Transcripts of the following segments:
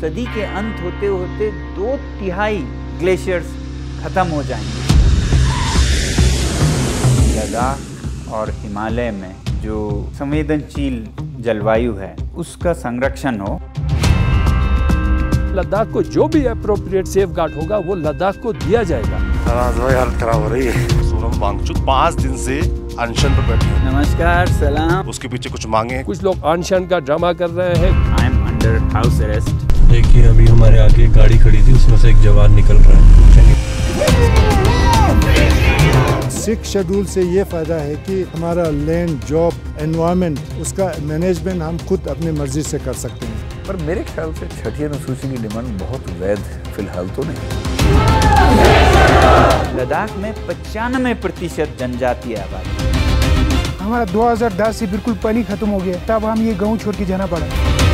सदी के अंत होते होते 2/3 ग्लेशियर्स खत्म हो जाएंगे। लद्दाख और हिमालय में जो संवेदनशील जलवायु है उसका संरक्षण हो। लद्दाख को जो भी एप्रोप्रिएट सेफगार्ड होगा वो लद्दाख को दिया जाएगा। हालत खराब हो रही है। सोनम वांगचुक 5 दिन से अनशन पर बैठे हैं। नमस्कार, सलाम। उसके पीछे कुछ मांगे हैं। कुछ लोग अनशन का ड्रामा कर रहे हैं। I am under house arrest. देखिए अभी हमारे आगे गाड़ी खड़ी थी, उसमें से एक जवान निकल रहा है। सिक्स शेड्यूल से ये फायदा है कि हमारा लैंड, जॉब, एनवायरनमेंट, उसका मैनेजमेंट हम खुद अपनी मर्जी से कर सकते हैं। पर मेरे ख्याल से छठी अनुसूची की डिमांड बहुत वैध फिलहाल तो नहीं। लद्दाख में 95% जनजातीय आबादी। हमारा 2010 से बिल्कुल पानी खत्म हो गया, तब हम ये गांव छोड़ के जाना पड़ा।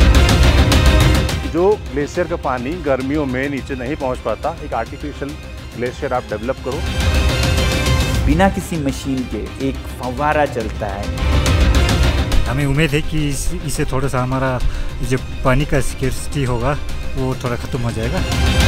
जो ग्लेशियर का पानी गर्मियों में नीचे नहीं पहुंच पाता, एक आर्टिफिशियल ग्लेशियर आप डेवलप करो। बिना किसी मशीन के एक फव्वारा चलता है। हमें उम्मीद है कि इससे थोड़ा सा हमारा जो पानी का स्कैर्सिटी होगा वो थोड़ा ख़त्म हो जाएगा।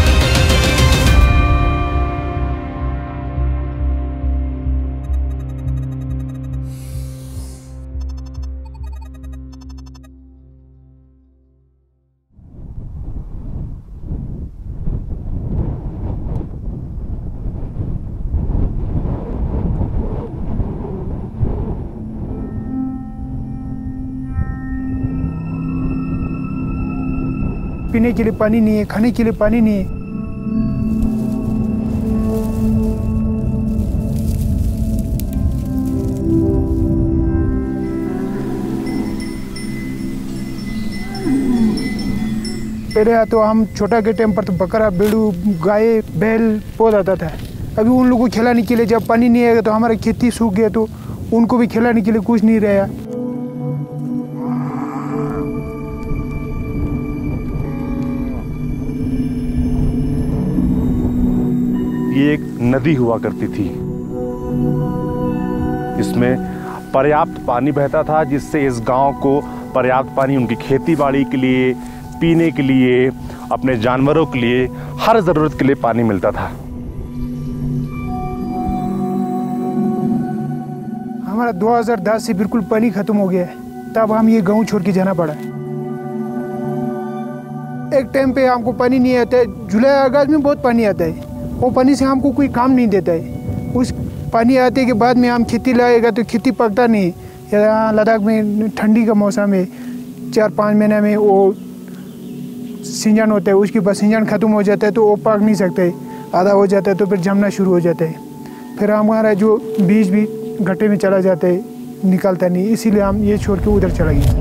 पीने के लिए पानी नहीं है, खाने के लिए पानी नहीं है। पहले तो हम छोटा के टाइम पर तो बकरा, बेड़ू, गाय, बैल पोद आता था। अभी उन लोगों को खिलाने के लिए जब पानी नहीं आएगा तो हमारा खेती सूख गया, तो उनको भी खिलाने के लिए कुछ नहीं रहा। ये एक नदी हुआ करती थी, इसमें पर्याप्त पानी बहता था, जिससे इस गांव को पर्याप्त पानी उनकी खेती बाड़ी के लिए, पीने के लिए, अपने जानवरों के लिए, हर जरूरत के लिए पानी मिलता था। हमारा 2010 से बिल्कुल पानी खत्म हो गया, तब हम ये गांव छोड़ के जाना पड़ा। एक टाइम पे हमको पानी नहीं आता है, जुलाई अगस्त में बहुत पानी आता है। वो पानी से हमको कोई काम नहीं देता है। उस पानी आते के बाद में हम खेती लगाएगा तो खेती पकता नहीं। यहाँ लद्दाख में ठंडी का मौसम है, 4-5 महीने में वो सीजन होता है, उसके बाद सीजन ख़त्म हो जाता है तो वो पक नहीं सकता है, आधा हो जाता है तो फिर जमना शुरू हो जाता है। फिर हमारा जो बीज भी गड्ढे में चला जाता है, निकलता नहीं, इसीलिए हम ये छोड़ के उधर चला गया।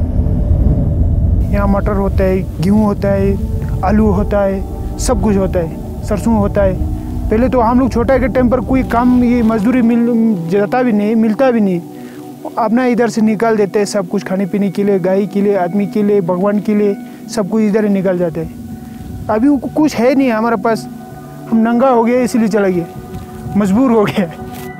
यहाँ मटर होता है, गेहूँ होता है, आलू होता है, सब कुछ होता है, सरसों होता है। पहले तो हम लोग छोटा के टाइम पर कोई काम, ये मजदूरी जाता भी नहीं, मिलता भी नहीं, अपना इधर से निकाल देते हैं सब कुछ, खाने पीने के लिए, गाय के लिए, आदमी के लिए, भगवान के लिए, सब कुछ इधर ही निकल जाते हैं। अभी कुछ है नहीं हमारे पास, हम नंगा हो गए इसलिए चला गया, मजबूर हो गया।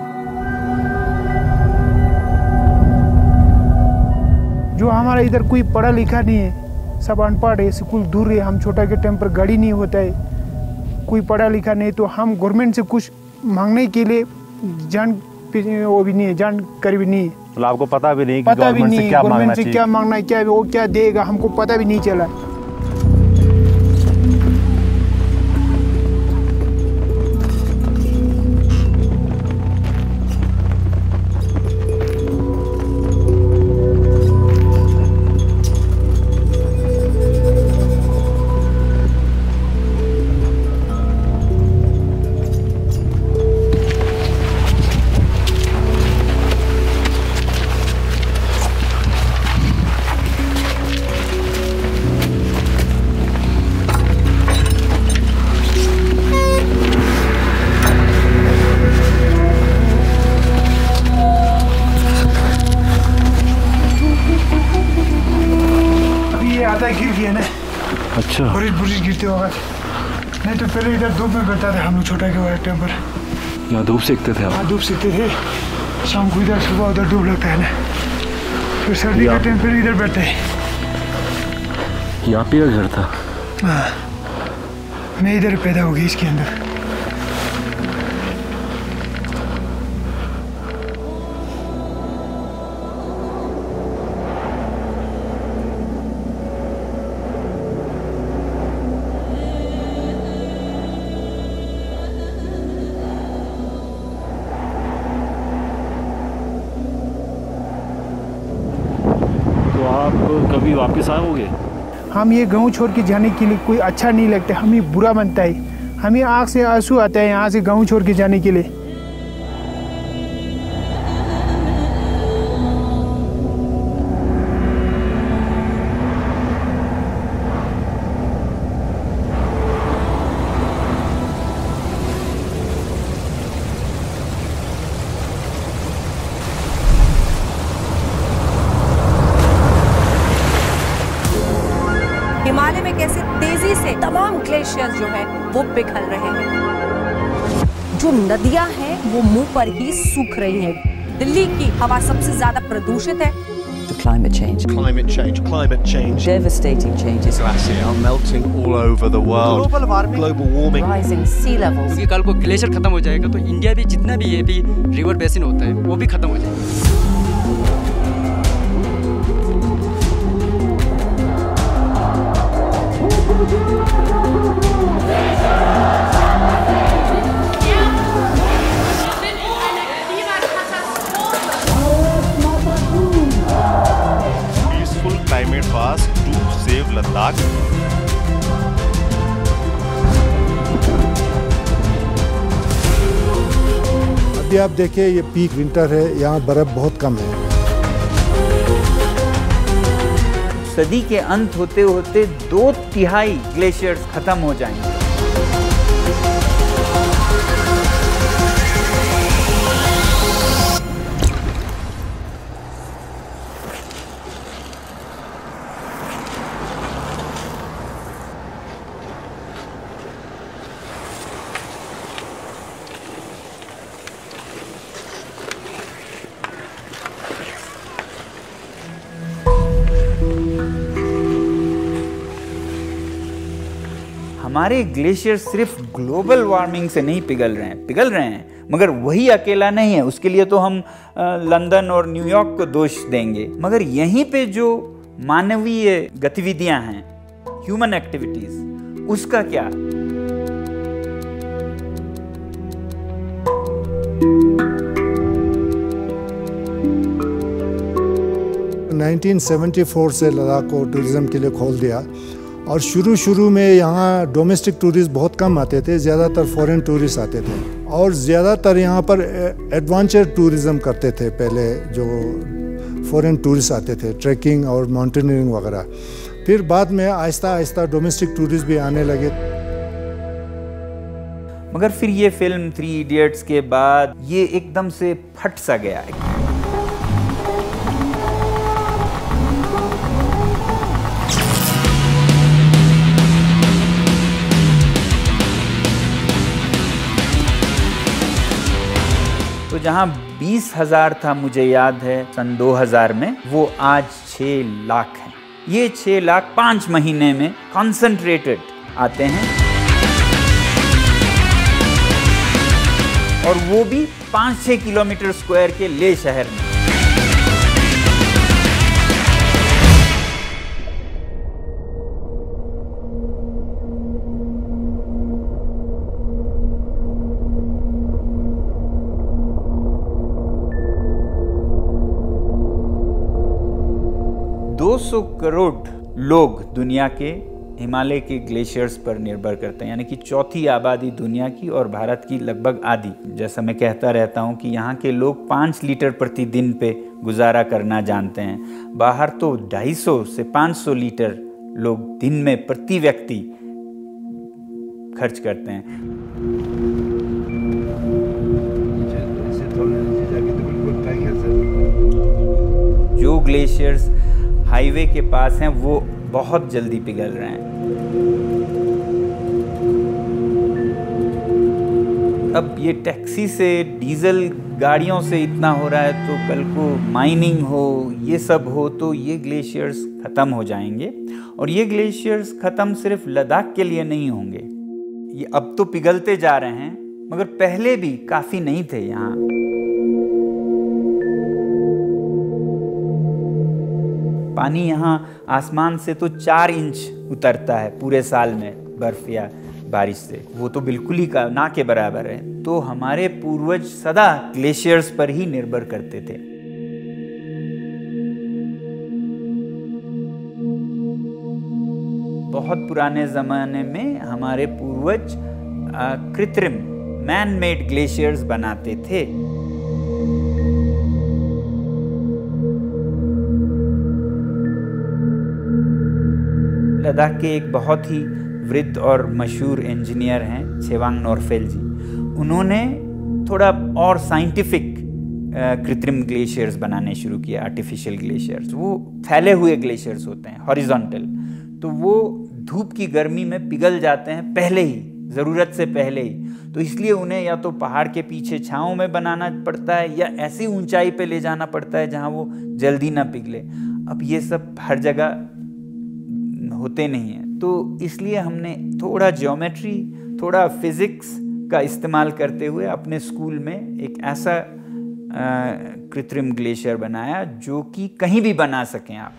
जो हमारा इधर कोई पढ़ा लिखा नहीं है, सब अनपढ़ है, स्कूल दूर है। हम छोटा के टाइम पर गाड़ी नहीं होता है, कोई पढ़ा लिखा नहीं, तो हम गवर्नमेंट से कुछ मांगने के लिए वो भी नहीं है, जानकारी भी नहीं है। मतलब आपको पता भी नहीं कि गवर्नमेंट से क्या मांगना चाहिए, क्या मांगना है, क्या वो क्या देगा, हमको पता भी नहीं चला। गिर गया ना। अच्छा, बुरी गिरते होगा, नहीं तो पहले इधर धूप में बैठा था हम लोग छोटा के टाइम पर। यहाँ धूप सेकते थे आप? हाँ, धूप सेकते थे, शाम को इधर, सुबह उधर धूप लगता है ना, फिर सर्दी का टाइम फिर इधर बैठते हैं। यहाँ पे घर था? मैं इधर पैदा हो गई इसके अंदर। कभी वापस आओगे? हम ये गांव छोड़ के जाने के लिए कोई अच्छा नहीं लगता, हमें बुरा बनता है, हमें आँख से आंसू आता है यहाँ से गांव छोड़ के जाने के लिए। हिमालय में कैसे तेजी से तमाम ग्लेशियर्स जो है वो पिघल रहे हैं, जो नदियां हैं वो मुंह पर ही सूख रही हैं। दिल्ली की हवा सबसे ज्यादा प्रदूषित है। Climate change, devastating changes. Glaciers are melting all over the world. Global warming, rising sea levels. क्योंकि कल को ग्लेशियर खत्म हो जाएगा तो इंडिया भी जितना भी ये भी रिवर बेसिन होता है वो भी खत्म हो जाएगा। Peaceful climate fast to save Ladakh. अभी आप देखिए ये पीक विंटर है, यहाँ बर्फ बहुत कम है। सदी के अंत होते होते 2/3 ग्लेशियर्स खत्म हो जाएंगे। हमारे ग्लेशियर सिर्फ ग्लोबल वार्मिंग से नहीं पिघल रहे हैं, मगर वही अकेला नहीं है। उसके लिए तो हम लंदन और न्यूयॉर्क को दोष देंगे, मगर यहीं पे जो मानवीय गतिविधियां हैं, ह्यूमन एक्टिविटीज, उसका क्या? नाइनटीन 1974 से लद्दाख को टूरिज्म के लिए खोल दिया और शुरू में यहाँ डोमेस्टिक टूरिस्ट बहुत कम आते थे, ज़्यादातर फॉरेन टूरिस्ट आते थे और ज़्यादातर यहाँ पर एडवेंचर टूरिज़्म करते थे। पहले जो फॉरेन टूरिस्ट आते थे, ट्रैकिंग और माउंटेनियरिंग वगैरह, फिर बाद में आहिस्ता आहिस्ता डोमेस्टिक टूरिस्ट भी आने लगे। मगर फिर ये फिल्म 3 इडियट्स के बाद ये एकदम से फट सा गया। तो जहां 20,000 था, मुझे याद है सन 2000 में, वो आज 6 लाख है। ये 6 लाख 5 महीने में कॉन्सेंट्रेटेड आते हैं और वो भी 5-6 किलोमीटर स्क्वायर के ले शहर में। $200 करोड़ लोग दुनिया के हिमालय के ग्लेशियर्स पर निर्भर करते हैं, यानी कि चौथी आबादी दुनिया की और भारत की लगभग आधी। जैसा मैं कहता रहता हूँ कि यहाँ के लोग 5 लीटर प्रतिदिन पे गुजारा करना जानते हैं। बाहर तो 250 से 500 लीटर लोग दिन में प्रति व्यक्ति खर्च करते हैं। जो ग्लेशियर्स हाईवे के पास हैं वो बहुत जल्दी पिघल रहे हैं। अब ये टैक्सी से डीजल गाड़ियों से इतना हो रहा है तो कल को माइनिंग हो, ये सब हो तो ये ग्लेशियर्स ख़त्म हो जाएंगे। और ये ग्लेशियर्स ख़त्म सिर्फ लद्दाख के लिए नहीं होंगे, ये अब तो पिघलते जा रहे हैं मगर पहले भी काफ़ी नहीं थे यहाँ। पानी यहाँ आसमान से तो 4 इंच उतरता है पूरे साल में बर्फ या बारिश से, वो तो बिल्कुल ही ना के बराबर है। तो हमारे पूर्वज सदा ग्लेशियर्स पर ही निर्भर करते थे। बहुत पुराने ज़माने में हमारे पूर्वज कृत्रिम मैन मेड ग्लेशियर्स बनाते थे। लद्दाख के एक बहुत ही वृद्ध और मशहूर इंजीनियर हैं छेवांग नोरफेल जी। उन्होंने थोड़ा और साइंटिफिक कृत्रिम ग्लेशियर्स बनाने शुरू किए, आर्टिफिशियल ग्लेशियर्स। वो फैले हुए ग्लेशियर्स होते हैं हॉरिजॉन्टल, तो वो धूप की गर्मी में पिघल जाते हैं पहले ही, ज़रूरत से पहले ही। तो इसलिए उन्हें या तो पहाड़ के पीछे छाँव में बनाना पड़ता है या ऐसी ऊंचाई पे ले जाना पड़ता है जहाँ वो जल्दी ना पिघले। अब ये सब हर जगह होते नहीं हैं, तो इसलिए हमने थोड़ा ज्योमेट्री, थोड़ा फिज़िक्स का इस्तेमाल करते हुए अपने स्कूल में एक ऐसा कृत्रिम ग्लेशियर बनाया जो कि कहीं भी बना सकें आप।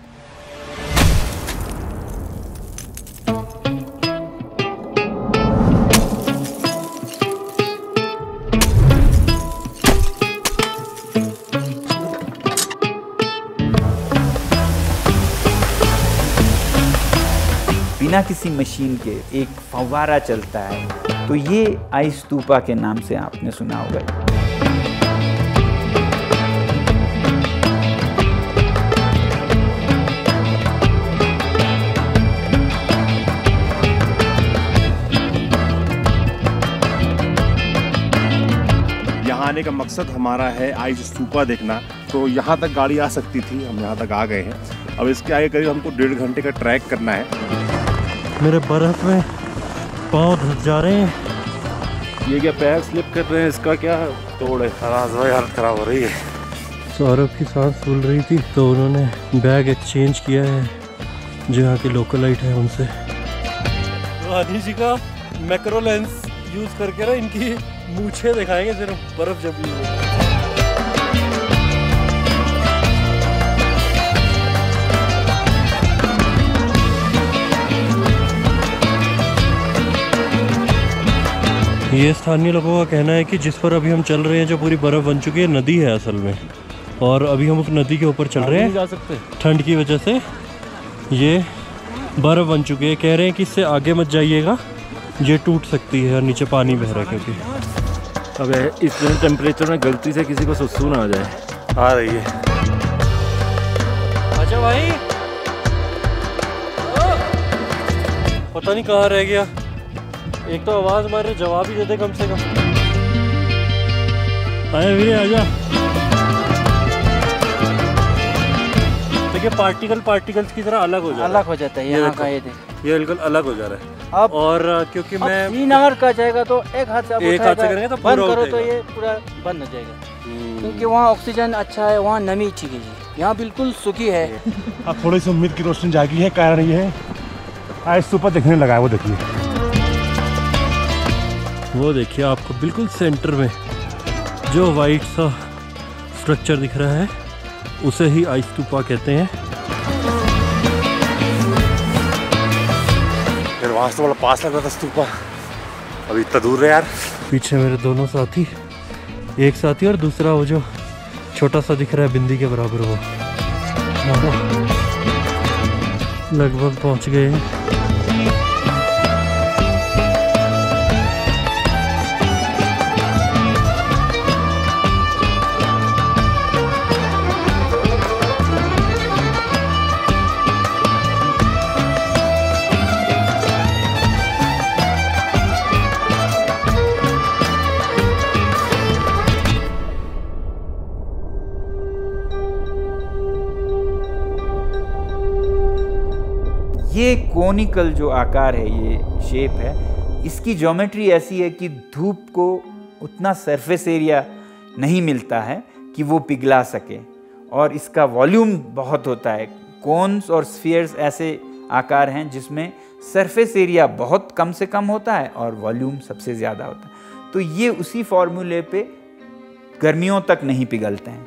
बिना किसी मशीन के एक फव्वारा चलता है, तो ये आइस स्तूपा के नाम से आपने सुना होगा। यहाँ आने का मकसद हमारा है आइस स्तूपा देखना। तो यहाँ तक गाड़ी आ सकती थी, हम यहाँ तक आ गए हैं। अब इसके आगे करीब हमको 1.5 घंटे का ट्रैक करना है। मेरे बर्फ में पाँव धस जा रहे हैं। ये क्या पैर स्लिप कर रहे हैं, इसका क्या तोड़ है? भाई हालत खराब हो रही है। सौरभ की सांस फूल रही थी तो उन्होंने बैग एक्सचेंज किया है जो यहाँ के लोकलाइट है उनसे। रोहानी जी का मैक्रो लेंस यूज करके ना इनकी मूछें दिखाएंगे सिर्फ बर्फ जमी हुई। ये स्थानीय लोगों का कहना है कि जिस पर अभी हम चल रहे हैं जो पूरी बर्फ़ बन चुकी है, नदी है असल में, और अभी हम उस नदी के ऊपर चल रहे हैं। जा सकते ठंड की वजह से ये बर्फ़ बन चुकी है। कह रहे हैं कि इससे आगे मत जाइएगा, ये टूट सकती है और नीचे पानी बह रहा है क्योंकि अब इस टेम्परेचर में गलती से किसी को सुसु ना आ जाए। आ रही है। अच्छा भाई, पता नहीं कहाँ रह गया। एक तो आवाज हमारे जवाब ही देते कम से कम। आए भैया आजा। देखिए पार्टिकल्स की तरह अलग हो जाता है यहाँ का। ये बिल्कुल अलग हो जा रहा है अब। और क्योंकि मैं श्रीनगर का जाएगा तो एक हाथ से करेंगे तो बंद करो तो ये पूरा बंद हो जाएगा, क्योंकि वहाँ ऑक्सीजन अच्छा है, वहाँ नमी अच्छी है। यहाँ बिल्कुल सूखी है। अब थोड़ी सी उम्मीद की रोशनी जागी है। कारण ये है आइस स्तूपा दिखने लगा है। वो देखिए, वो देखिए आपको बिल्कुल सेंटर में जो वाइट सा स्ट्रक्चर दिख रहा है उसे ही आइस स्तूपा कहते हैं। फिर वहाँ से बड़ा पास लग रहा था स्तूपा, अभी इतना दूर है यार। पीछे मेरे दोनों साथी, एक साथी और दूसरा वो जो छोटा सा दिख रहा है बिंदी के बराबर, वो लगभग पहुँच गए हैं। ये कोनिकल जो आकार है, ये शेप है, इसकी ज्योमेट्री ऐसी है कि धूप को उतना सरफेस एरिया नहीं मिलता है कि वो पिघला सके, और इसका वॉल्यूम बहुत होता है। कोन्स और स्फीयर्स ऐसे आकार हैं जिसमें सरफेस एरिया बहुत कम से कम होता है और वॉल्यूम सबसे ज़्यादा होता है। तो ये उसी फॉर्मूले पे गर्मियों तक नहीं पिघलते हैं।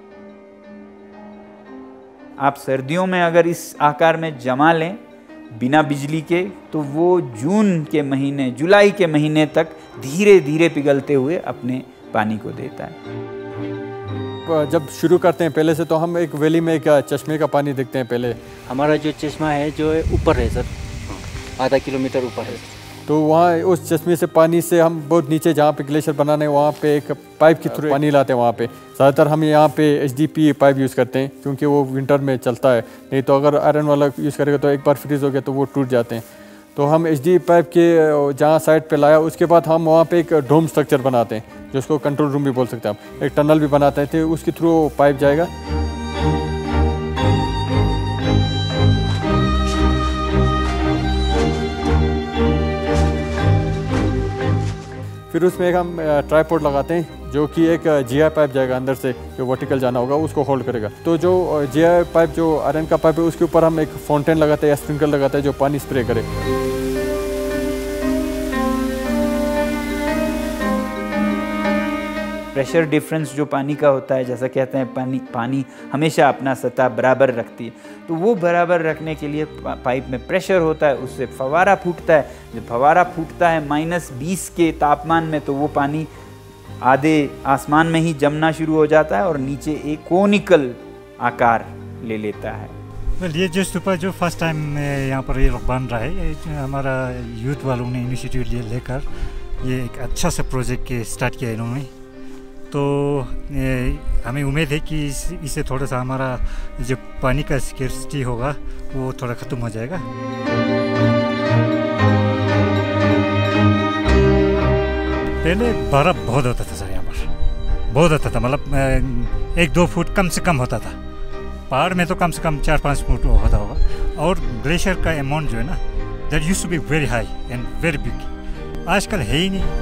आप सर्दियों में अगर इस आकार में जमा लें बिना बिजली के, तो वो जून के महीने, जुलाई के महीने तक धीरे धीरे पिघलते हुए अपने पानी को देता है। जब शुरू करते हैं पहले से, तो हम एक वैली में एक चश्मे का पानी देखते हैं। पहले हमारा जो चश्मा है जो ऊपर है सर, आधा किलोमीटर ऊपर है। तो वहाँ उस चश्मे से पानी से हम बहुत नीचे जहाँ पे ग्लेशियर बनाने हैं वहाँ पे एक पाइप के थ्रू पानी लाते हैं। वहाँ पे ज़्यादातर हम यहाँ पे HDPE पाइप यूज़ करते हैं क्योंकि वो विंटर में चलता है। नहीं तो अगर आयरन वाला यूज़ करेगा तो एक बार फ्रीज हो गया तो वो टूट जाते हैं। तो हम HDPE पाइप के जहाँ साइड पे लाया, उसके बाद हम वहाँ पे एक डोम स्ट्रक्चर बनाते हैं जिसको कंट्रोल रूम भी बोल सकते हैं हम। एक टनल भी बनाते थे, उसके थ्रू पाइप जाएगा। फिर उसमें एक हम ट्राइपॉड लगाते हैं जो कि एक GI पाइप जाएगा अंदर से, जो वर्टिकल जाना होगा उसको होल्ड करेगा। तो जो GI पाइप जो आयरन का पाइप है उसके ऊपर हम एक फाउंटेन लगाते हैं या स्प्रिंकल लगाते हैं जो पानी स्प्रे करे। प्रेशर डिफरेंस जो पानी का होता है, जैसा कहते हैं पानी हमेशा अपना सतह बराबर रखती है, तो वो बराबर रखने के लिए पाइप में प्रेशर होता है, उससे फवारा फूटता है। जब फवारा फूटता है -20 के तापमान में, तो वो पानी आधे आसमान में ही जमना शुरू हो जाता है और नीचे एक कोनिकल आकार ले लेता है। ये जो स्तूपा जो फर्स्ट टाइम यहाँ पर ये बन रहा है, हमारा यूथ वालों ने इनिशिएटिव लेकर ये एक अच्छा सा प्रोजेक्ट स्टार्ट किया इन्होंने। तो हमें उम्मीद है कि इससे थोड़ा सा हमारा जो पानी का स्कैर्सिटी होगा वो थोड़ा ख़त्म हो जाएगा। पहले बर्फ़ बहुत होता था सर, यहाँ पर बहुत होता था, मतलब 1-2 फुट कम से कम होता था। पहाड़ में तो कम से कम 4-5 फुट होता होगा। और ग्लेशियर का अमाउंट जो है ना, that used to be very high and very big, आजकल है ही नहीं।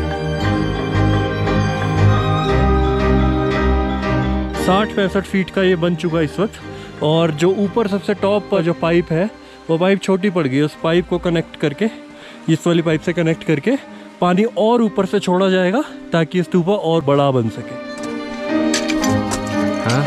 60-65 फीट का ये बन चुका है इस वक्त। और जो ऊपर सबसे टॉप पर जो पाइप है, वो पाइप छोटी पड़ गई। उस पाइप को कनेक्ट करके, इस वाली पाइप से कनेक्ट करके पानी और ऊपर से छोड़ा जाएगा ताकि स्तूपा और बड़ा बन सके। हाँ?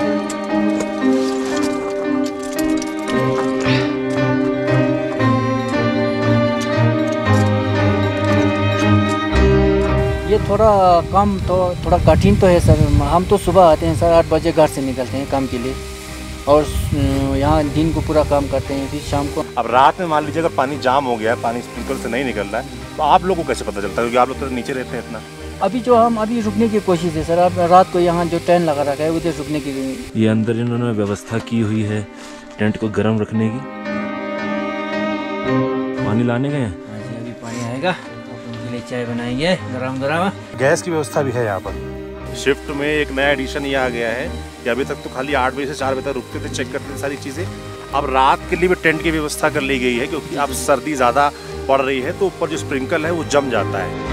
ये थोड़ा काम तो थोड़ा कठिन तो है सर। हम तो सुबह आते हैं सर, 8 बजे घर से निकलते हैं काम के लिए, और यहाँ दिन को पूरा काम करते हैं, फिर शाम को। अब रात में मान लीजिए अगर पानी जाम हो गया है, पानी स्प्रिंकल से नहीं निकल रहा है, तो आप लोगों को कैसे पता चलता है, क्योंकि आप लोग तो नीचे रहते हैं इतना? अभी जो हम अभी रुकने की कोशिश है सर। अब रात को यहाँ जो टेंट लगा रखा है उधर रुकने की। ये अंदर इन्होंने व्यवस्था की हुई है टेंट को गर्म रखने की। पानी लाने गए हैं? हाँ जी, अभी पानी आएगा, उनके लिए चाय बनाएंगे गरम गरम। गैस की व्यवस्था भी है यहाँ पर। शिफ्ट में एक नया एडिशन ये आ गया है कि अभी तक तो खाली 8 बजे से 4 बजे तक रुकते थे, चेक करते थे सारी चीज़ें। अब रात के लिए भी टेंट की व्यवस्था कर ली गई है, क्योंकि अब सर्दी ज़्यादा पड़ रही है तो ऊपर जो स्प्रिंकल है वो जम जाता है।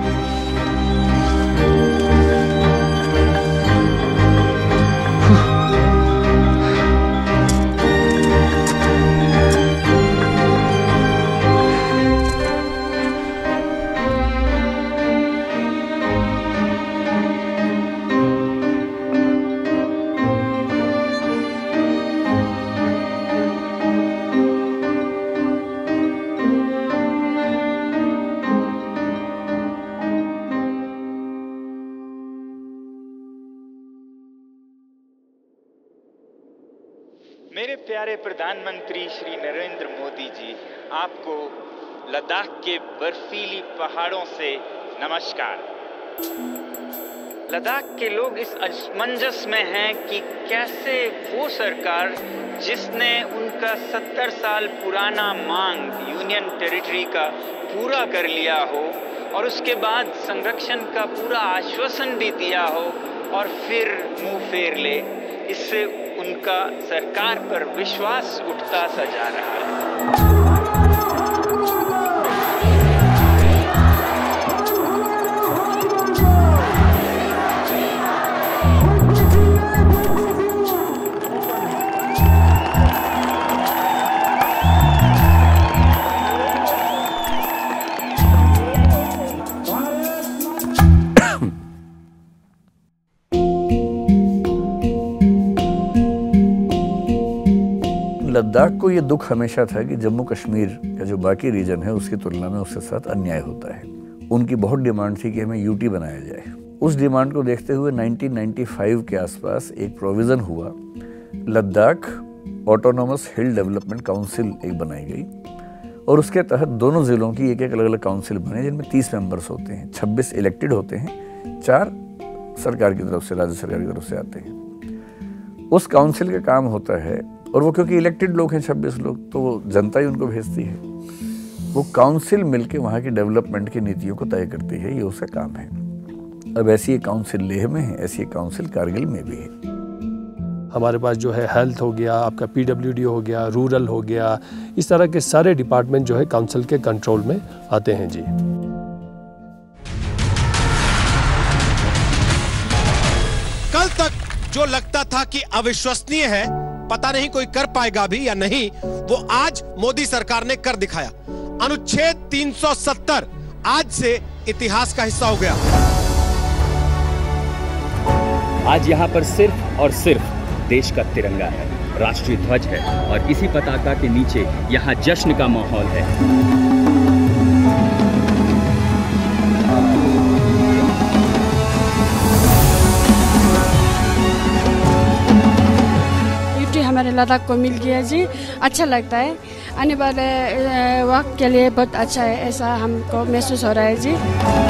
मेरे प्यारे प्रधानमंत्री श्री नरेंद्र मोदी जी, आपको लद्दाख के बर्फीली पहाड़ों से नमस्कार। लद्दाख के लोग इस असमंजस में हैं कि कैसे वो सरकार जिसने उनका 70 साल पुराना मांग यूनियन टेरिटरी का पूरा कर लिया हो और उसके बाद संरक्षण का पूरा आश्वासन भी दिया हो और फिर मुंह फेर ले, इससे उनका सरकार पर विश्वास उठता सा जा रहा है। लद्दाख को ये दुख हमेशा था कि जम्मू कश्मीर का जो बाकी रीजन है उसकी तुलना में उसके साथ अन्याय होता है। उनकी बहुत डिमांड थी कि हमें यूटी बनाया जाए। उस डिमांड को देखते हुए 1995 के आसपास एक प्रोविज़न हुआ, Ladakh autonomous hill development council एक बनाई गई और उसके तहत दोनों ज़िलों की एक एक अलग अलग काउंसिल बने जिनमें 30 मेंबर्स होते हैं, 26 इलेक्टेड होते हैं, 4 सरकार की तरफ से, राज्य सरकार की तरफ से आते हैं। उस काउंसिल का काम होता है, और वो क्योंकि इलेक्टेड लोग हैं 26 लोग, तो वो जनता ही उनको भेजती है। वो काउंसिल मिलके वहाँ की डेवलपमेंट की नीतियों को तय करती है, ये उसका काम है। अब ऐसी एक काउंसिल लेह में है, ऐसी एक काउंसिल कारगिल में भी है। हमारे पास जो है हेल्थ हो गया, आपका PWD हो गया, रूरल हो गया, इस तरह के सारे डिपार्टमेंट जो है काउंसिल के कंट्रोल में आते हैं जी। कल तक जो लगता था कि अविश्वसनीय है, पता नहीं कोई कर पाएगा भी या नहीं, वो आज मोदी सरकार ने कर दिखाया। अनुच्छेद 370 आज से इतिहास का हिस्सा हो गया। आज यहाँ पर सिर्फ और सिर्फ देश का तिरंगा है, राष्ट्रीय ध्वज है और इसी पताका के नीचे यहाँ जश्न का माहौल है। यूटी हमारे लद्दाख को मिल गया जी, अच्छा लगता है। आने वाले वक्त के लिए बहुत अच्छा है, ऐसा हमको महसूस हो रहा है जी।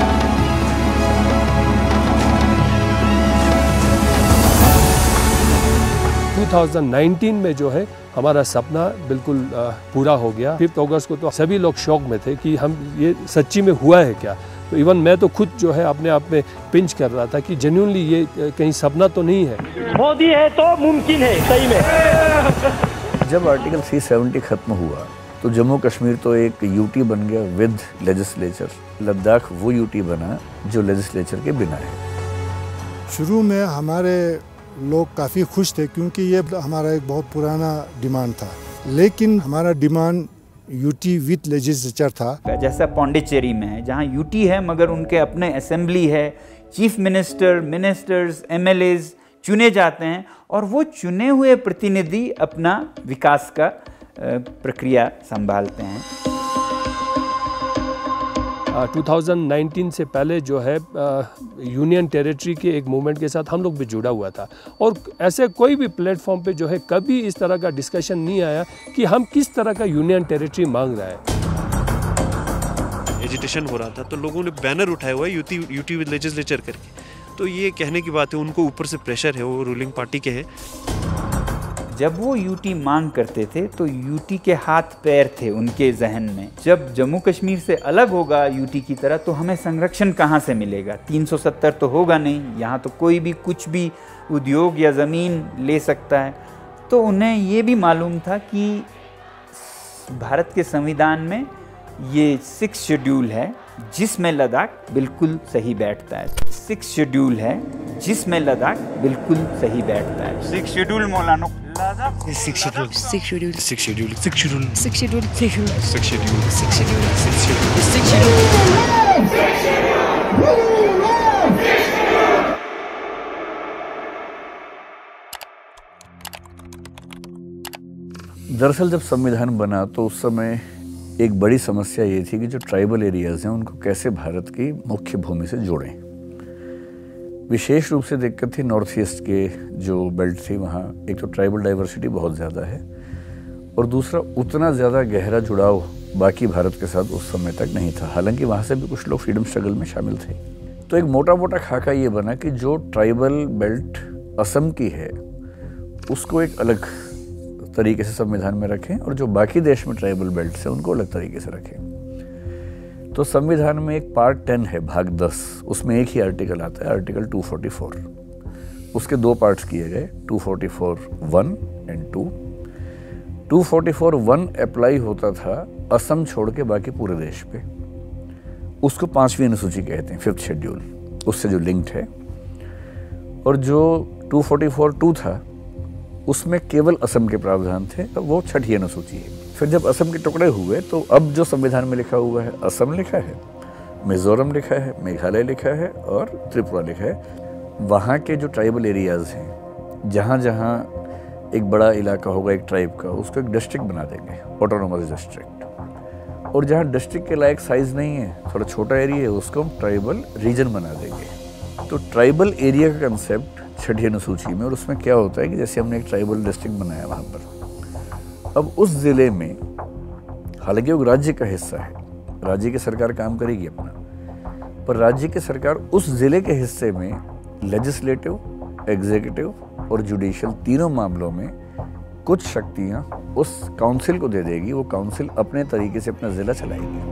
2019 में जो है हमारा सपना बिल्कुल पूरा हो गया। 5 अगस्त को तो सभी लोग शौक में थे कि हम ये सच्ची में हुआ है क्या। तो इवन मैं तो खुद जो है अपने आप में पिंच कर रहा था कि जेन्युइनली ये कहीं सपना तो नहीं है। मोदी है तो मुमकिन है सही में। जब आर्टिकल 370 खत्म हुआ तो जम्मू कश्मीर तो एक यूटी बन गया विद लेजिस्लेचर। लद्दाख वो यूटी बना जो लेजिस्लेचर के बिना है। शुरू में हमारे लोग काफ़ी खुश थे क्योंकि ये हमारा एक बहुत पुराना डिमांड था, लेकिन हमारा डिमांड यूटी विथ लेजिस्लेचर था। जैसा पौंडीचेरी में है जहाँ यूटी है मगर उनके अपने असेंबली है, चीफ मिनिस्टर, मिनिस्टर्स, MLAs चुने जाते हैं और वो चुने हुए प्रतिनिधि अपना विकास का प्रक्रिया संभालते हैं। 2019 से पहले जो है यूनियन टेरिटरी के एक मूवमेंट के साथ हम लोग भी जुड़ा हुआ था और ऐसे कोई भी प्लेटफॉर्म पे जो है कभी इस तरह का डिस्कशन नहीं आया कि हम किस तरह का यूनियन टेरिटरी मांग रहे हैं। एजिटेशन हो रहा था तो लोगों ने बैनर उठाया हुआ है यूटी विद लेजिस्लेचर करके, तो ये कहने की बात है उनको ऊपर से प्रेशर है, वो रूलिंग पार्टी के है। जब वो यूटी मांग करते थे तो यूटी के हाथ पैर थे उनके जहन में। जब जम्मू कश्मीर से अलग होगा यूटी की तरह तो हमें संरक्षण कहाँ से मिलेगा? 370 तो होगा नहीं, यहाँ तो कोई भी कुछ भी उद्योग या ज़मीन ले सकता है। तो उन्हें ये भी मालूम था कि भारत के संविधान में ये 6 शेड्यूल है जिसमें लद्दाख बिल्कुल सही बैठता है। 6 शेड्यूल है जिसमें लद्दाख बिल्कुल सही बैठता है। 6 शेड्यूल मौलाना Ladakh 6 schedule 6 schedule 6 schedule 6 schedule 6 schedule 6 schedule 6 schedule 6 schedule 6 schedule. दरअसल जब संविधान बना तो उस समय एक बड़ी समस्या ये थी कि जो ट्राइबल एरियाज़ हैं उनको कैसे भारत की मुख्य भूमि से जोड़ें। विशेष रूप से दिक्कत थी नॉर्थ ईस्ट के जो बेल्ट थी, वहाँ एक तो ट्राइबल डाइवर्सिटी बहुत ज़्यादा है और दूसरा उतना ज़्यादा गहरा जुड़ाव बाकी भारत के साथ उस समय तक नहीं था। हालांकि वहाँ से भी कुछ लोग फ्रीडम स्ट्रगल में शामिल थे। तो एक मोटा मोटा खाका ये बना कि जो ट्राइबल बेल्ट असम की है उसको एक अलग तरीके से संविधान में रखें और जो बाकी देश में ट्राइबल बेल्ट है उनको अलग तरीके से रखें। तो संविधान में एक पार्ट 10 है, भाग 10, उसमें एक ही आर्टिकल आता है, आर्टिकल 244। उसके 2 पार्ट्स किए गए, 244(1) एंड 2। 244(1) अप्लाई होता था असम छोड़ के बाकी पूरे देश पे। उसको 5वीं अनुसूची कहते हैं, 5th शेड्यूल, उससे जो लिंक्ड है। और जो 244(2) था उसमें केवल असम के प्रावधान थे, तो वो 6ठी अनुसूची है। फिर जब असम के टुकड़े हुए तो अब जो संविधान में लिखा हुआ है, असम लिखा है, मिजोरम लिखा है, मेघालय लिखा है और त्रिपुरा लिखा है। वहाँ के जो ट्राइबल एरियाज़ हैं, जहाँ जहाँ एक बड़ा इलाका होगा एक ट्राइब का, उसको एक डिस्ट्रिक्ट बना देंगे, ऑटोनोमस डिस्ट्रिक्ट। और जहाँ डिस्ट्रिक्ट के लायक साइज़ नहीं है, थोड़ा छोटा एरिया है, उसको हम ट्राइबल रीजन बना देंगे। तो ट्राइबल एरिया का कंसेप्ट छठी अनुसूची में, और उसमें क्या होता है कि जैसे हमने एक ट्राइबल डिस्ट्रिक्ट बनाया वहाँ पर, अब उस ज़िले में, हालांकि वो राज्य का हिस्सा है, राज्य की सरकार काम करेगी अपना, पर राज्य की सरकार उस ज़िले के हिस्से में लेजिस्लेटिव, एग्जीक्यूटिव और जुडिशियल तीनों मामलों में कुछ शक्तियां उस काउंसिल को दे देगी। वो काउंसिल अपने तरीके से अपना ज़िला चलाएगी।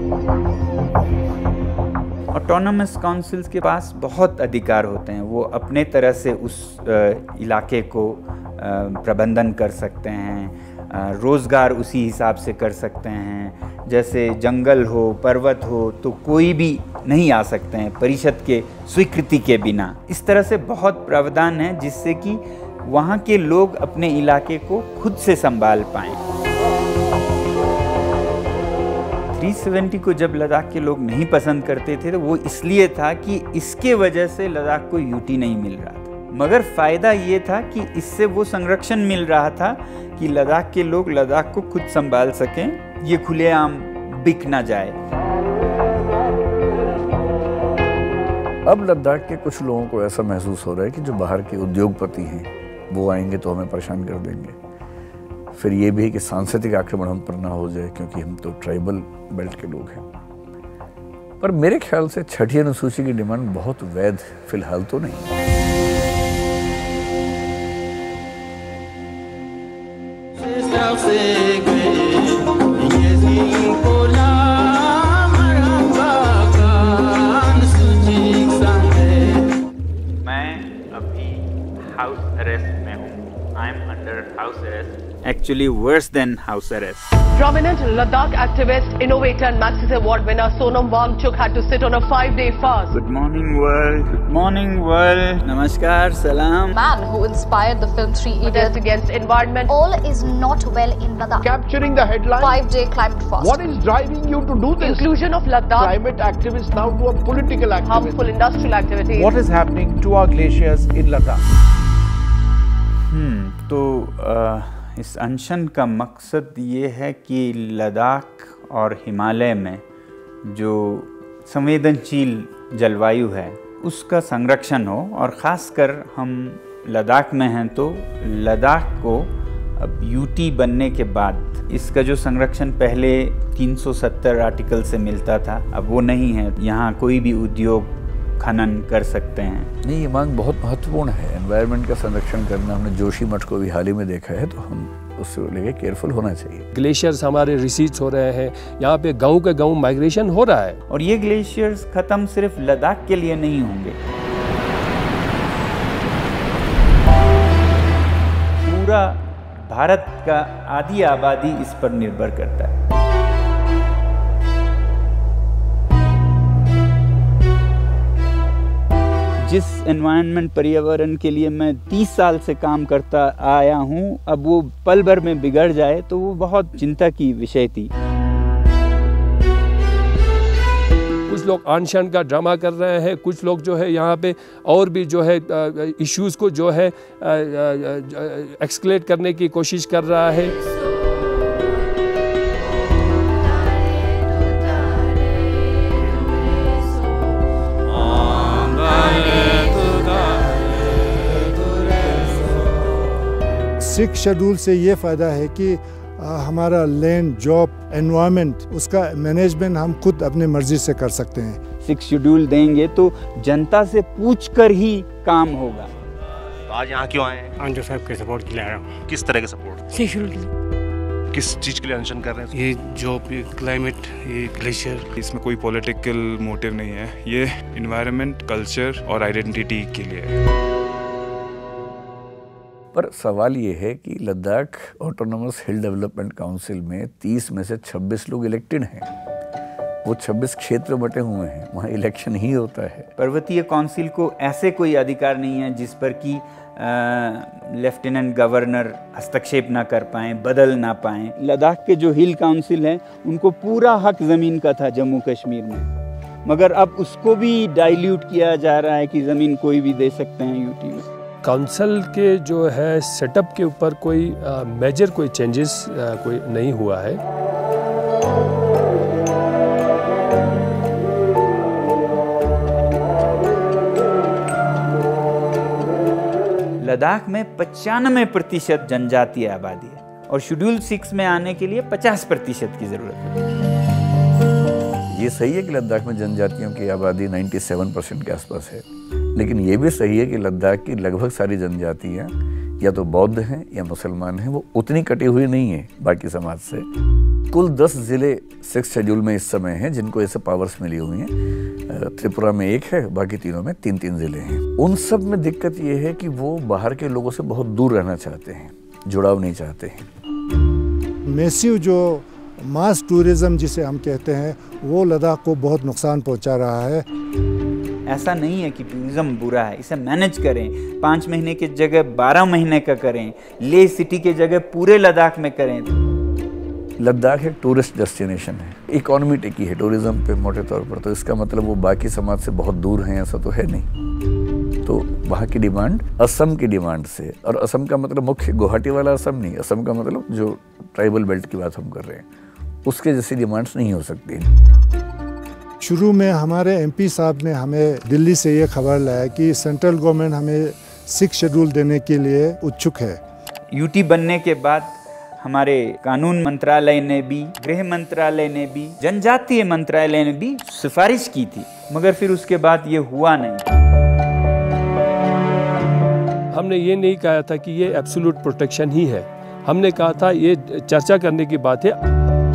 ऑटोनोमस काउंसिल्स के पास बहुत अधिकार होते हैं, वो अपने तरह से उस इलाके को प्रबंधन कर सकते हैं, रोज़गार उसी हिसाब से कर सकते हैं। जैसे जंगल हो, पर्वत हो, तो कोई भी नहीं आ सकते हैं परिषद के स्वीकृति के बिना। इस तरह से बहुत प्रावधान है जिससे कि वहाँ के लोग अपने इलाके को खुद से संभाल पाएं। 370 को जब लद्दाख के लोग नहीं पसंद करते थे तो वो इसलिए था कि इसके वजह से लद्दाख को यूटी नहीं मिल रहा था, मगर फ़ायदा ये था कि इससे वो संरक्षण मिल रहा था कि लद्दाख के लोग लद्दाख को खुद संभाल सकें, ये खुलेआम बिक ना जाए। अब लद्दाख के कुछ लोगों को ऐसा महसूस हो रहा है कि जो बाहर के उद्योगपति हैं वो आएंगे तो हमें परेशान कर देंगे। फिर ये भी है कि सांस्कृतिक आक्रमण हम पर ना हो जाए, क्योंकि हम तो ट्राइबल बेल्ट के लोग हैं। पर मेरे ख्याल से छठी अनुसूची की डिमांड बहुत वैध फिलहाल तो नहीं। Actually worse than house arrest. Prominent Ladakh activist, innovator and Maxis Award winner Sonam Wangchuk had to sit on a 5-day fast. Good morning world. Good morning world. Namaskar, salam. Man who inspired the film Three Idiots against environment. All is not well in Ladakh. Capturing the headline. 5-day climate fast. What is driving you to do this? Inclusion of Ladakh. Climate activists now to a political activist. Harmful industrial activities. What is happening to our glaciers in Ladakh? तो इस अनशन का मकसद ये है कि लद्दाख और हिमालय में जो संवेदनशील जलवायु है उसका संरक्षण हो, और ख़ासकर हम लद्दाख में हैं तो लद्दाख को अब यूटी बनने के बाद इसका जो संरक्षण पहले 370 आर्टिकल से मिलता था, अब वो नहीं है। यहाँ कोई भी उद्योग खनन कर सकते हैं। नहीं, ये मांग बहुत महत्वपूर्ण है। एनवायरनमेंट का संरक्षण करना, हमने जोशी मठ को भी हाल ही में देखा है, तो हम उससे लेके केयरफुल होना चाहिए। ग्लेशियर्स हमारे रिसीड्स हो रहे हैं, यहाँ पे गांव के गांव माइग्रेशन हो रहा है। और ये ग्लेशियर्स खत्म सिर्फ लद्दाख के लिए नहीं होंगे, पूरा भारत का आधी आबादी इस पर निर्भर करता है। जिस एनवायरनमेंट पर्यावरण के लिए मैं 30 साल से काम करता आया हूँ, अब वो पल भर में बिगड़ जाए तो वो बहुत चिंता की विषय थी। कुछ लोग अनशन का ड्रामा कर रहे हैं, कुछ लोग जो है यहाँ पे और भी जो है इश्यूज को जो है एक्सक्लेट करने की कोशिश कर रहा है। सिक्स शेड्यूल से ये फ़ायदा है कि हमारा लैंड, जॉब, एनवायरनमेंट, उसका मैनेजमेंट हम खुद अपने मर्जी से कर सकते हैं। सिक्स शेड्यूल देंगे तो जनता से पूछकर ही काम होगा। तो आज यहाँ क्यों आए हैं? आंजो साहब के सपोर्ट के लिए आया हूँ। किस तरह के सपोर्ट? सिक्स शेड्यूल के लिए। किस चीज़ के लिए अनशन कर रहे हैं? ये जॉब, ये क्लाइमेट, ये ग्लेशियर। इसमें कोई पॉलिटिकल मोटिव नहीं है, ये एनवायरनमेंट, कल्चर और आइडेंटिटी के लिए है। पर सवाल ये है कि Ladakh autonomous hill development council में 30 में से 26 लोग इलेक्टेड हैं। वो 26 क्षेत्र बटे हुए हैं, वहाँ इलेक्शन ही होता है। पर्वतीय काउंसिल को ऐसे कोई अधिकार नहीं है जिस पर कि लेफ्टिनेंट गवर्नर हस्तक्षेप ना कर पाएँ, बदल ना पाएँ। लद्दाख के जो हिल काउंसिल है उनको पूरा हक ज़मीन का था जम्मू कश्मीर में, मगर अब उसको भी डाइल्यूट किया जा रहा है कि ज़मीन कोई भी दे सकते हैं यूटी में। काउंसिल के जो है सेटअप के ऊपर कोई मेजर कोई चेंजेस कोई नहीं हुआ है। लद्दाख में 95% जनजातीय आबादी है और शेड्यूल 6 में आने के लिए 50% की जरूरत है। ये सही है कि लद्दाख में जनजातियों की आबादी 97% के आसपास है, लेकिन ये भी सही है कि लद्दाख की लगभग सारी जनजातियाँ या तो बौद्ध हैं या मुसलमान हैं, वो उतनी कटी हुई नहीं है बाकी समाज से। कुल 10 ज़िले 6 शेड्यूल में इस समय हैं जिनको ऐसे पावर्स मिली हुई हैं। त्रिपुरा में 1 है, बाकी तीनों में 3-3 ज़िले हैं। उन सब में दिक्कत ये है कि वो बाहर के लोगों से बहुत दूर रहना चाहते हैं, जुड़ाव नहीं चाहते हैं। मैसिव जो मास टूरिज्म जिसे हम कहते हैं वो लद्दाख को बहुत नुकसान पहुंचा रहा है। ऐसा नहीं है कि टूरिज्म बुरा है, इसे मैनेज करें। 5 महीने की जगह 12 महीने का करें, ले सिटी की जगह पूरे लद्दाख में करें। लद्दाख एक टूरिस्ट डेस्टिनेशन है, इकोनॉमी टिकी है टूरिज्म पे मोटे तौर पर, तो इसका मतलब वो बाकी समाज से बहुत दूर हैं ऐसा तो है नहीं। तो वहाँ की डिमांड असम की डिमांड से, और असम का मतलब मुख्य गुवाहाटी वाला असम नहीं, असम का मतलब जो ट्राइबल बेल्ट की बात हम कर रहे हैं उसके जैसी डिमांड्स नहीं हो सकती। शुरू में हमारे एमपी साहब ने हमें दिल्ली से ये खबर लाया कि सेंट्रल गवर्नमेंट हमें 6 शेड्यूल देने के लिए उत्सुक है। यूटी बनने के बाद हमारे कानून मंत्रालय ने भी, गृह मंत्रालय ने भी, जनजातीय मंत्रालय ने भी सिफारिश की थी, मगर फिर उसके बाद ये हुआ नहीं। हमने ये नहीं कहा था कि ये एब्सोल्यूट प्रोटेक्शन ही है, हमने कहा था ये चर्चा करने की बात है।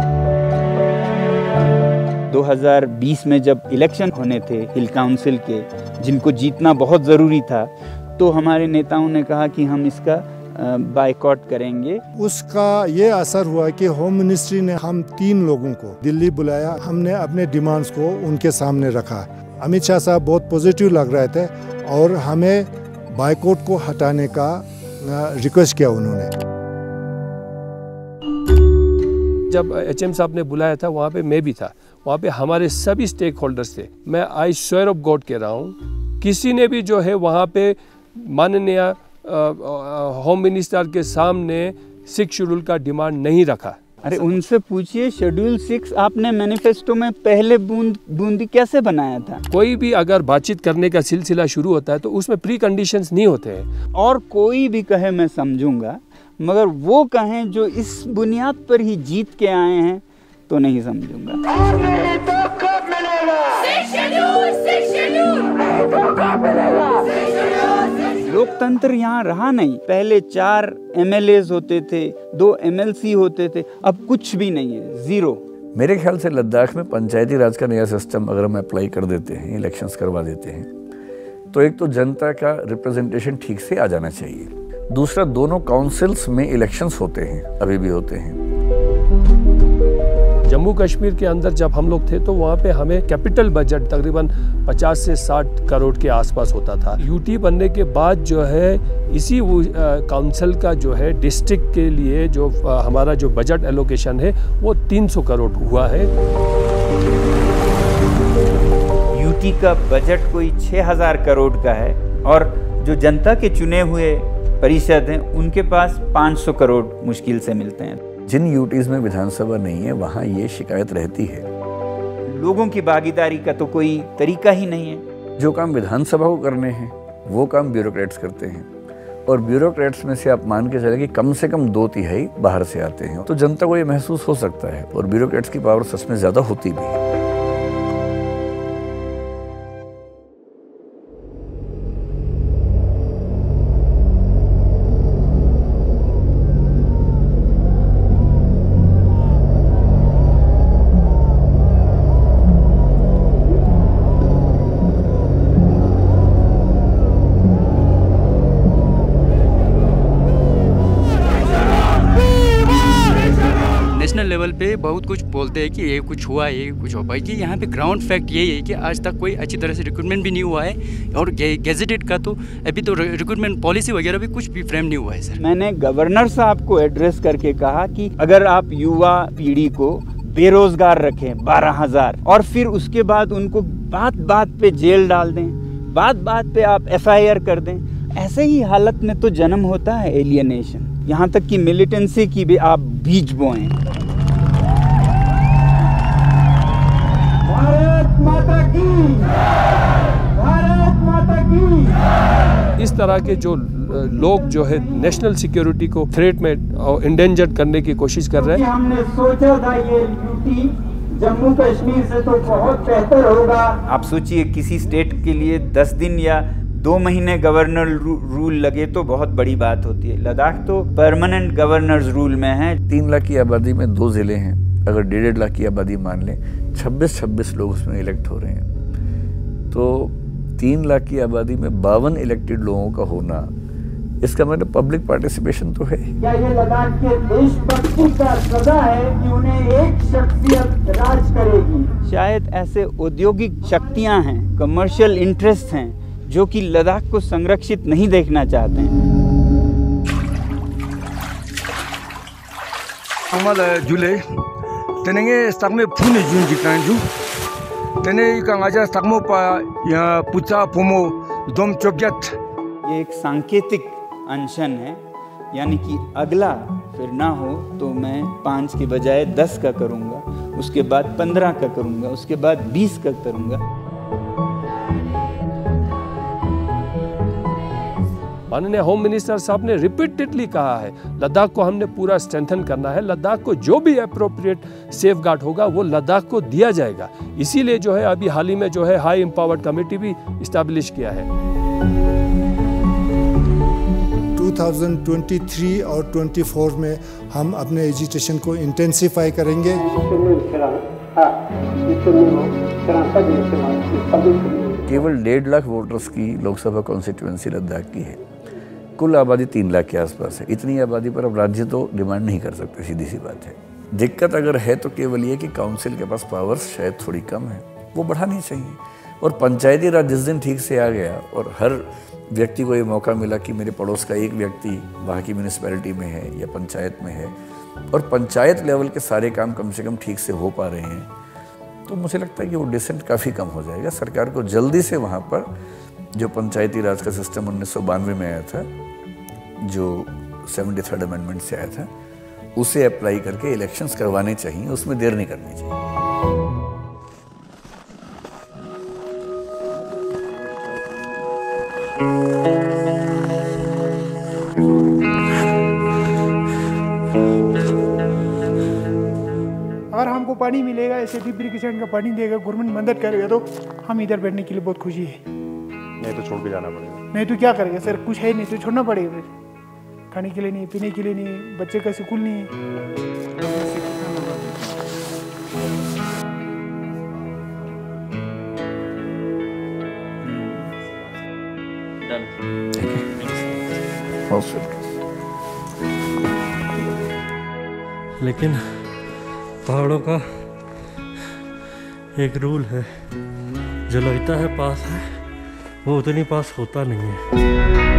2020 में जब इलेक्शन होने थे हिल काउंसिल के, जिनको जीतना बहुत ज़रूरी था, तो हमारे नेताओं ने कहा कि हम इसका बायकॉट करेंगे। उसका ये असर हुआ कि होम मिनिस्ट्री ने हम 3 लोगों को दिल्ली बुलाया, हमने अपने डिमांड्स को उनके सामने रखा। अमित शाह साहब बहुत पॉजिटिव लग रहे थे और हमें बायकॉट को हटाने का रिक्वेस्ट किया उन्होंने। जब HM साहब ने बुलाया था वहाँ पे मैं भी था, वहाँ पे हमारे सभी स्टेक होल्डर्स थे। मैं आई स्वेयर ऑफ गॉड कह रहा हूँ, किसी ने भी जो है वहाँ पे माननीय होम मिनिस्टर के सामने 6 शेड्यूल का डिमांड नहीं रखा। अरे उनसे पूछिए, शेड्यूल 6 आपने मैनिफेस्टो में पहले बूंदी कैसे बनाया था? कोई भी अगर बातचीत करने का सिलसिला शुरू होता है तो उसमें प्री कंडीशंस नहीं होते हैं। और कोई भी कहे मैं समझूंगा, मगर वो कहें जो इस बुनियाद पर ही जीत के आए हैं तो नहीं समझूंगा। लोकतंत्र यहाँ रहा नहीं। पहले 4 MLAs होते थे, 2 MLC होते थे, अब कुछ भी नहीं है, 0। मेरे ख्याल से लद्दाख में पंचायती राज का नया सिस्टम अगर हम अप्लाई कर देते हैं, इलेक्शंस करवा देते हैं, तो एक तो जनता का रिप्रेजेंटेशन ठीक से आ जाना चाहिए। दूसरा, दोनों काउंसिल्स में इलेक्शंस होते हैं, अभी भी होते हैं। जम्मू कश्मीर के अंदर जब हम लोग थे तो वहाँ पे हमें कैपिटल बजट तकरीबन 50 से 60 करोड़ के आसपास होता था। यूटी बनने के बाद जो है इसी काउंसिल का जो है डिस्ट्रिक्ट के लिए जो हमारा जो बजट एलोकेशन है वो 300 करोड़ हुआ है। यूटी का बजट कोई 6000 करोड़ का है और जो जनता के चुने हुए परिषद हैं उनके पास 500 करोड़ मुश्किल से मिलते हैं। जिन यूटीज में विधानसभा नहीं है वहाँ ये शिकायत रहती है। लोगों की भागीदारी का तो कोई तरीका ही नहीं है। जो काम विधानसभा को करने हैं वो काम ब्यूरोक्रेट्स करते हैं, और ब्यूरोक्रेट्स में से आप मान के चले कि कम से कम 2/3 बाहर से आते हैं, तो जनता को ये महसूस हो सकता है, और ब्यूरोक्रेट्स की पावर सच में ज़्यादा होती भी है। लेवल पे बहुत कुछ बोलते हैं कि ये कुछ हुआ, ये कुछ हो पाएगी। यहाँ पे ग्राउंड फैक्ट यही है कि आज तक कोई अच्छी तरह से रिक्रूटमेंट भी नहीं हुआ है, और गैजेटेड का तो अभी तो रिक्रूटमेंट पॉलिसी वगैरह भी कुछ भी फ्रेम नहीं हुआ है। सर, मैंने गवर्नर साहब को एड्रेस करके कहा कि अगर आप युवा पीढ़ी को बेरोजगार रखें 12,000, और फिर उसके बाद उनको बात बात पे जेल डाल दें, बात बात पे आप FIR कर दें, ऐसे ही हालत में तो जन्म होता है एलियनेशन, यहाँ तक कि मिलिटेंसी की भी आप बीज बोएं। भारत माता की, भारत माता की। इस तरह के जो लोग जो है नेशनल सिक्योरिटी को थ्रेट में इंडेंजर्ड करने की कोशिश कर रहे हैं। हमने सोचा था ये यूटी जम्मू कश्मीर से तो बहुत बेहतर होगा। आप सोचिए किसी स्टेट के लिए 10 दिन या 2 महीने गवर्नर रूल लगे तो बहुत बड़ी बात होती है। लद्दाख तो परमानेंट गवर्नर्स रूल में है। 3 लाख की आबादी में 2 जिले हैं, अगर 1.5 लाख की आबादी मान लें, 26 लोग उसमें इलेक्ट हो रहे हैं। तो 3 लाख की आबादी में 52 इलेक्टेड लोगों का होना, इसका मतलब पब्लिक पार्टिसिपेशन तो है। क्या ये लद्दाख के देशभक्ति का सदा है कि उन्हें एक शख्सियत राज करेगी? शायद ऐसे औद्योगिक शक्तियां हैं, कमर्शियल इंटरेस्ट हैं, जो कि लद्दाख को संरक्षित नहीं देखना चाहते हैं। जुले तेनेंगे स्टकमे फुने जुन जिकांजु तेने कांगाजा स्टकमो पा या पुचा पोमो दोम चोब्जत। ये एक सांकेतिक अनशन है, यानी कि अगला फिर ना हो तो मैं 5 के बजाय 10 का करूंगा, उसके बाद 15 का करूंगा, उसके बाद 20 का करूंगा। माननीय होम मिनिस्टर साहब ने रिपीटेडली कहा है लद्दाख को हमने पूरा स्ट्रेंथन करना है। लद्दाख को जो भी अप्रोप्रिएट सेफ गार्ड होगा वो लद्दाख को दिया जाएगा। इसीलिए जो है अभी हाल ही में जो है हाई एम्पावर्ड कमेटी भी इस्टेब्लिश किया है। 2023 और 24 में हम अपने एजुटेशन को इंटेंसिफाई करेंगे। केवल 1.5 लाख वोटर्स की लोकसभा कॉन्स्टिट्यूएंसी लद्दाख की है। कुल आबादी 3 लाख के आसपास है। इतनी आबादी पर अब राज्य तो डिमांड नहीं कर सकते, सीधी सी बात है। दिक्कत अगर है तो केवल ये कि काउंसिल के पास पावर्स शायद थोड़ी कम है, वो बढ़ानी चाहिए। और पंचायती राज जिस दिन ठीक से आ गया और हर व्यक्ति को ये मौका मिला कि मेरे पड़ोस का एक व्यक्ति वहाँ की म्यूनिसिपैलिटी में है या पंचायत में है और पंचायत लेवल के सारे काम कम से कम ठीक से हो पा रहे हैं, तो मुझे लगता है कि वो डिसेंट काफ़ी कम हो जाएगा। सरकार को जल्दी से वहाँ पर जो पंचायती राज का सिस्टम 1992 में आया था, जो 73rd अमेंडमेंट से आया था, उसे अप्लाई करके इलेक्शंस करवाने चाहिए, उसमें देर नहीं करनी चाहिए। अगर हमको पानी मिलेगा, ऐसे डीप इरिगेशन का पानी देगा, गवर्नमेंट मदद करेगा तो हम इधर बैठने के लिए बहुत खुशी है। नहीं तो छोड़ के जाना पड़ेगा। नहीं तो क्या करेगा सर, कुछ है नहीं तो छोड़ना पड़ेगा। फिर खाने के लिए नहीं, पीने के लिए नहीं, बच्चे का स्कूल नहीं है। लेकिन पहाड़ों का एक रूल है, जो लगता है पास है वो उतनी पास होता नहीं है।